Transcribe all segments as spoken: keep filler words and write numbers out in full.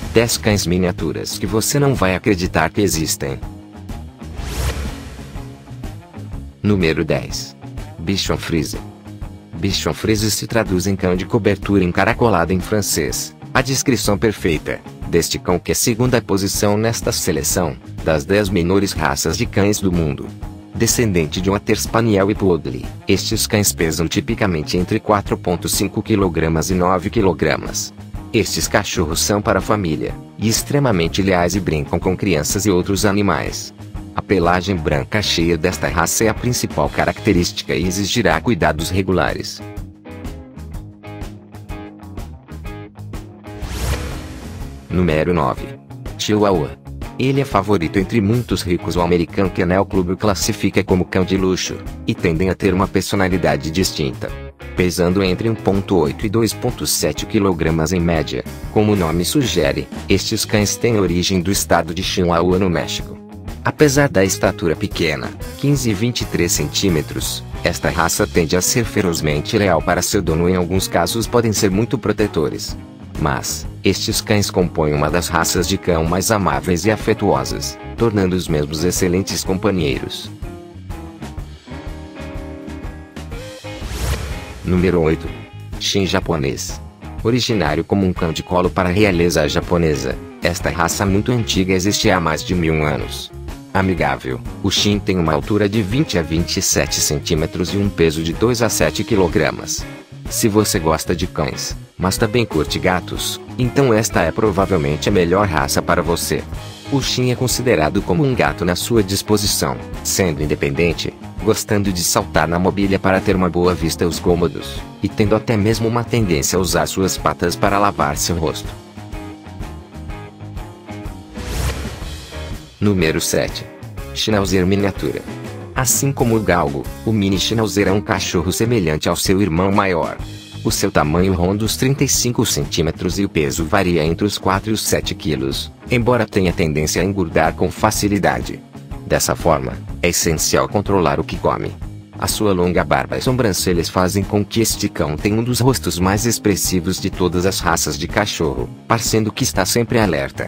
dez cães miniaturas que você não vai acreditar que existem. Número dez. Bichon Frise. Bichon Frise se traduz em cão de cobertura encaracolado em francês. A descrição perfeita deste cão, que é segunda posição nesta seleção das dez menores raças de cães do mundo. Descendente de um Water Spaniel e Poodle, estes cães pesam tipicamente entre quatro vírgula cinco quilogramas e nove quilogramas. Estes cachorros são para a família, e extremamente leais e brincam com crianças e outros animais. A pelagem branca cheia desta raça é a principal característica e exigirá cuidados regulares. Número nove. Chihuahua. Ele é favorito entre muitos ricos. O American Kennel Club o classifica como cão de luxo, e tendem a ter uma personalidade distinta. Pesando entre um vírgula oito e dois vírgula sete quilogramas em média, como o nome sugere, estes cães têm origem do estado de Chihuahua, no México. Apesar da estatura pequena, quinze e vinte e três centímetros, esta raça tende a ser ferozmente leal para seu dono e em alguns casos podem ser muito protetores. Mas, estes cães compõem uma das raças de cão mais amáveis e afetuosas, tornando os mesmos excelentes companheiros. Número oito. Shin japonês. Originário como um cão de colo para a realeza japonesa, esta raça muito antiga existe há mais de mil anos. Amigável, o Shin tem uma altura de vinte a vinte e sete centímetros e um peso de dois a sete quilogramas. Se você gosta de cães, mas também curte gatos, então esta é provavelmente a melhor raça para você. O Shin é considerado como um gato na sua disposição, sendo independente, gostando de saltar na mobília para ter uma boa vista aos cômodos, e tendo até mesmo uma tendência a usar suas patas para lavar seu rosto. Número sete. Schnauzer miniatura. Assim como o galgo, o mini Schnauzer é um cachorro semelhante ao seu irmão maior. O seu tamanho ronda os trinta e cinco centímetros e o peso varia entre os quatro e os sete quilos, embora tenha tendência a engordar com facilidade. Dessa forma, é essencial controlar o que come. A sua longa barba e sobrancelhas fazem com que este cão tenha um dos rostos mais expressivos de todas as raças de cachorro, parecendo que está sempre alerta.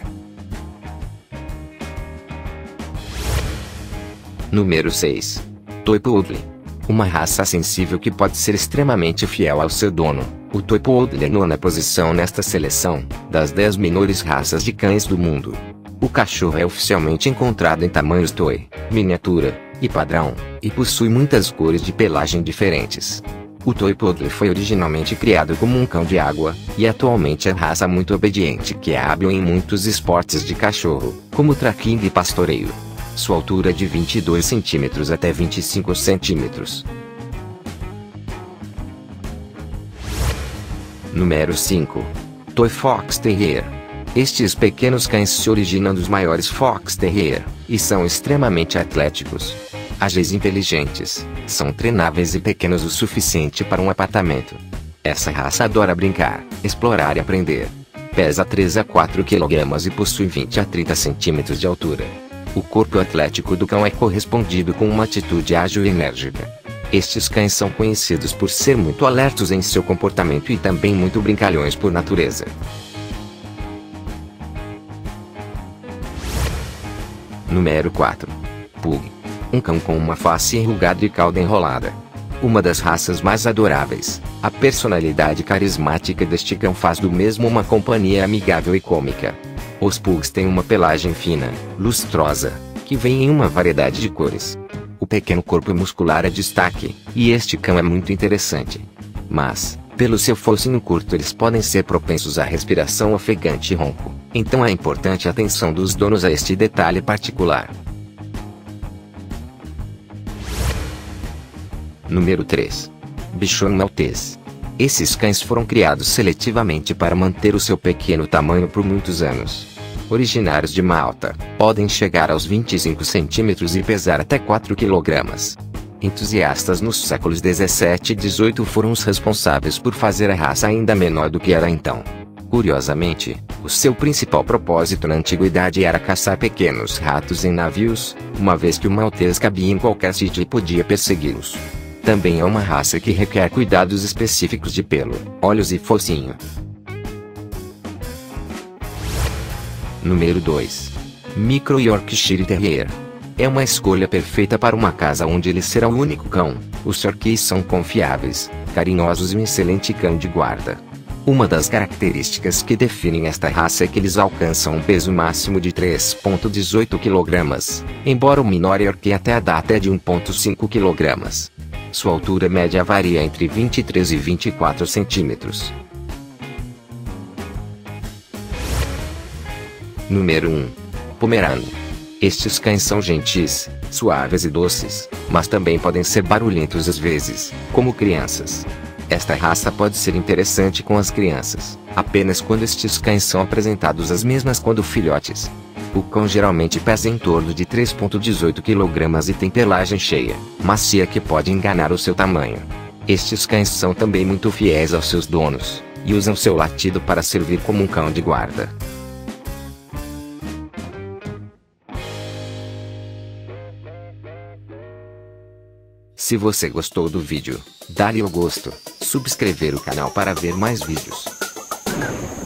Número seis. Toy Poodle. Uma raça sensível que pode ser extremamente fiel ao seu dono. O Toy Poodle é nona posição nesta seleção das dez menores raças de cães do mundo. O cachorro é oficialmente encontrado em tamanhos toy, miniatura e padrão, e possui muitas cores de pelagem diferentes. O Toy Poodle foi originalmente criado como um cão de água, e atualmente é raça muito obediente que é hábil em muitos esportes de cachorro, como tracking e pastoreio. Sua altura é de vinte e dois centímetros até vinte e cinco centímetros. Número cinco. Toy Fox Terrier. Estes pequenos cães se originam dos maiores Fox Terrier, e são extremamente atléticos. Ágeis e inteligentes, são treináveis e pequenos o suficiente para um apartamento. Essa raça adora brincar, explorar e aprender. Pesa três a quatro quilogramas e possui vinte a trinta centímetros de altura. O corpo atlético do cão é correspondido com uma atitude ágil e enérgica. Estes cães são conhecidos por ser muito alertos em seu comportamento e também muito brincalhões por natureza. Número quatro. Pug. Um cão com uma face enrugada e cauda enrolada. Uma das raças mais adoráveis, a personalidade carismática deste cão faz do mesmo uma companhia amigável e cômica. Os Pugs têm uma pelagem fina, lustrosa, que vem em uma variedade de cores. O pequeno corpo muscular é destaque, e este cão é muito interessante. Mas, pelo seu focinho curto, eles podem ser propensos à respiração ofegante e ronco, então é importante a atenção dos donos a este detalhe particular. Número três. Bichon Maltês. Esses cães foram criados seletivamente para manter o seu pequeno tamanho por muitos anos. Originários de Malta, podem chegar aos vinte e cinco centímetros e pesar até quatro quilogramas. Entusiastas nos séculos dezessete e dezoito foram os responsáveis por fazer a raça ainda menor do que era então. Curiosamente, o seu principal propósito na antiguidade era caçar pequenos ratos em navios, uma vez que o maltês cabia em qualquer sítio e podia persegui-los. Também é uma raça que requer cuidados específicos de pelo, olhos e focinho. Número dois. Micro Yorkshire Terrier. É uma escolha perfeita para uma casa onde ele será o único cão. Os Yorkies são confiáveis, carinhosos e um excelente cão de guarda. Uma das características que definem esta raça é que eles alcançam um peso máximo de três vírgula dezoito quilogramas, embora o menor Yorkie até a data é de um vírgula cinco quilogramas. Sua altura média varia entre vinte e três e vinte e quatro centímetros. Número um. Pomerano. Estes cães são gentis, suaves e doces, mas também podem ser barulhentos às vezes, como crianças. Esta raça pode ser interessante com as crianças, apenas quando estes cães são apresentados as mesmas quando filhotes. O cão geralmente pesa em torno de três vírgula dezoito quilogramas e tem pelagem cheia, macia que pode enganar o seu tamanho. Estes cães são também muito fiéis aos seus donos, e usam seu latido para servir como um cão de guarda. Se você gostou do vídeo, dá-lhe o gosto, subscrever o canal para ver mais vídeos.